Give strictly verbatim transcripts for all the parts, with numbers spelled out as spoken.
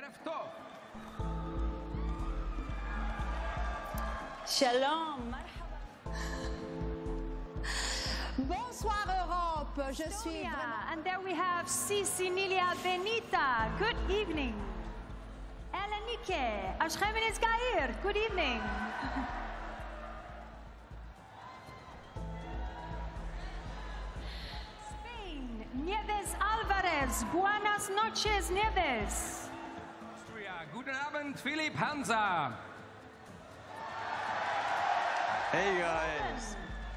Shalom. Bonsoir Europe. Je suis vraiment... And there we have Sicilia Benita. Good evening. Elenike Ashkhemenes Gair. Good evening. Spain, Nieves Alvarez. Buenas noches, Nieves. Austria, guten Abend, Philipp Hansa. Hey guys.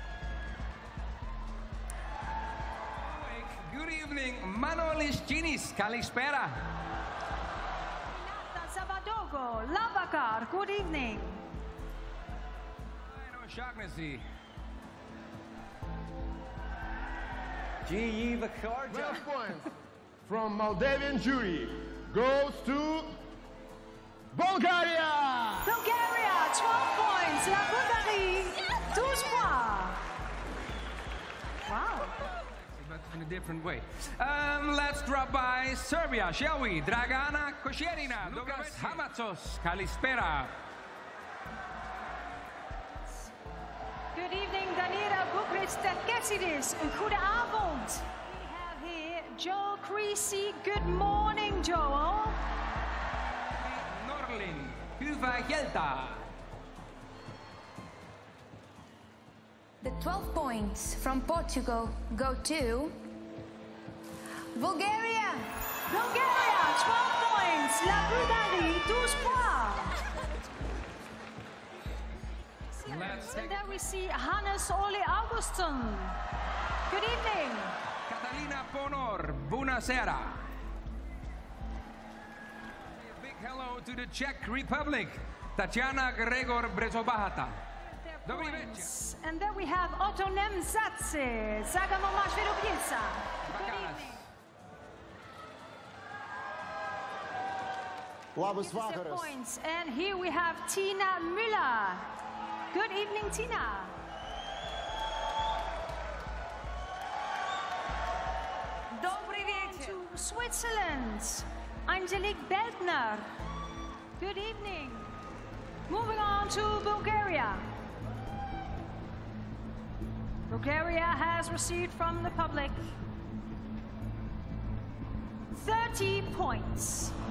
Good evening, Manolis Ginis, Kalispera. Renata Zavadogo, Lavacar, good evening. Marino Shagnesi. G. Vakarja. twelve points from Moldavian jury goes to Bulgaria. Bulgaria, twelve points. La Bulgarie, twelve points. Wow. But in a different way. Um, let's drop by Serbia, shall we? Dragana Košerina, Lucas Hamatsos, Kalispera. Good evening, Danira Bukrist-Kessidis. Goede avond. We have here Joel Creasy. Good morning, Joel. Norlin, Huva Gelta. The twelve points from Portugal go to Bulgaria. Bulgaria, twelve points. La Bulgarie, twelve points. Let's And take there we see Hannes Ole Augustin. Good evening. Catalina Ponor, Bunasera. A big hello to the Czech Republic, Tatiana Gregor Brezobahata. Dobrý večer. And then we have Otto Nemzadze, Zagamomash Virubiesa. Good evening. Labas This is the vakaras. points. And here we have Tina Müller. Good evening, Tina. Добрый вечер. To Switzerland, Angelique Beltner. Good evening. Moving on to Bulgaria. Bulgaria has received from the public thirty points.